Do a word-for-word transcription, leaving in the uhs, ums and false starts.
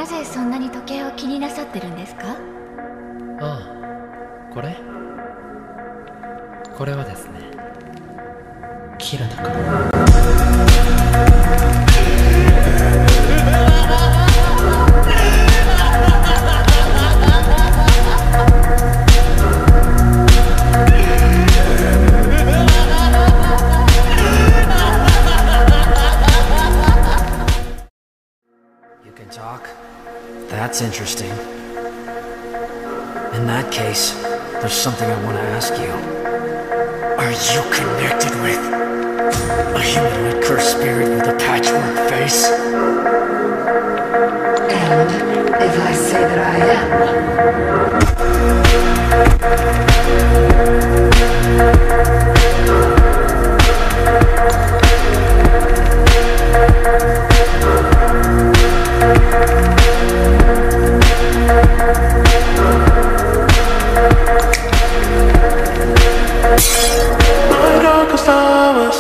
ぜそんなに時計を気になさってるんですか？ ああ、これこれはですね、キラだから。 You can talk? That's interesting. In that case, there's something I want to ask you. Are you connected with a humanoid cursed spirit with a patchwork face? And if I say that I My darkest hours